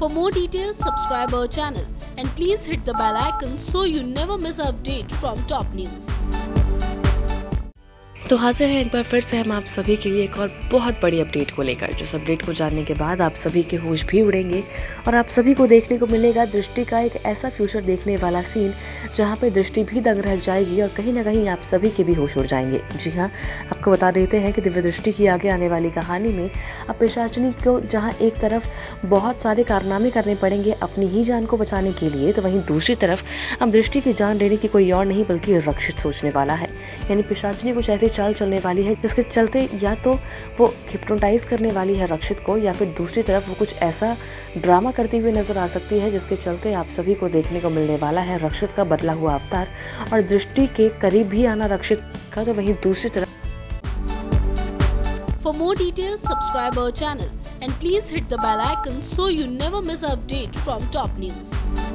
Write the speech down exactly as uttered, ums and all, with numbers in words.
For more details, subscribe our channel and please hit the bell icon so you never miss an update from top news. तो हाजिर हैं एक बार फिर से हम आप सभी के लिए एक और बहुत बड़ी अपडेट को लेकर। जिस अपडेट को जानने के बाद आप सभी के होश भी उड़ेंगे और आप सभी को देखने को मिलेगा दृष्टि का एक ऐसा फ्यूचर देखने वाला सीन जहां पे दृष्टि भी दंग रह जाएगी और कहीं ना कहीं आप सभी के भी होश उड़ जाएंगे। जी हाँ, आपको बता देते हैं कि दिव्य दृष्टि की आगे आने वाली कहानी में अब पिशाचिनी को जहाँ एक तरफ बहुत सारे कारनामे करने पड़ेंगे अपनी ही जान को बचाने के लिए, तो वहीं दूसरी तरफ अब दृष्टि की जान लेने की कोई और नहीं बल्कि रक्षित सोचने वाला है। यानी पिशाचिनी कुछ ऐसी चाल चलने वाली है जिसके चलते या तो वो हिप्नोटाइज करने वाली है रक्षित को, या फिर दूसरी तरफ वो कुछ ऐसा ड्रामा करती हुई नजर आ सकती है जिसके चलते आप सभी को देखने को मिलने वाला है रक्षित का बदला हुआ अवतार और दृष्टि के करीब भी आना रक्षित का। तो वहीं दूसरी तरफ For more details, subscribe our channel and please hit the bell icon so you never miss an update from top news.